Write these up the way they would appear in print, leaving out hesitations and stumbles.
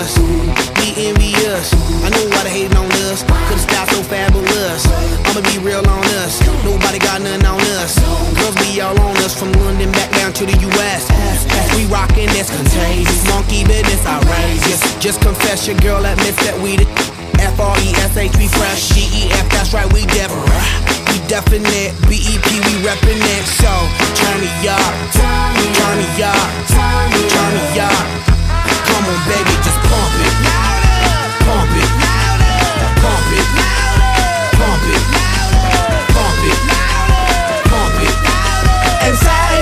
us, be envious. I know why they hating on us, cause the style so fabulous. I'ma be real on us, nobody got nothing on us. Girls be all on us, from London back down to the US. We rockin' this contagious, monkey business outrageous. Just confess your girl admits that we the F-R-E-S-H, we fresh. G-E-F, that's right, we definite. B-E-P, we reppin' it. So, turn me up, turn me up, turn me up. Come on, baby, just pump it, pump it, pump it, pump it, pump it, pump it. And say,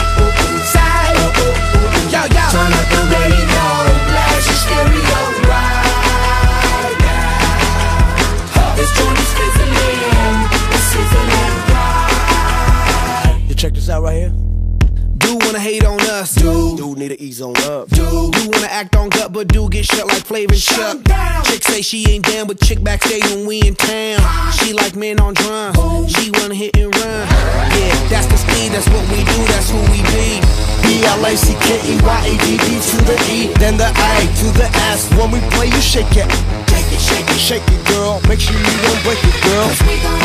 yo, yo. Turn up the radio, blast your stereo right now. This joint is sizzling, it's sizzling right. You check this out right here. Do wanna hate on us, Dude need to ease on up. do wanna act on gut, but do get shut like Flavor Chuck. Chick say she ain't down, but chick backstage when we in town. She like men on drums, she wanna hit and run. Yeah, that's the speed, that's what we do, that's who we be. B-L-A-C-K-E-Y-A-D-D to the E, then the A to the S. When we play, you shake it, shake it, shake it, shake it, girl. Make sure you don't break it, girl. We gon'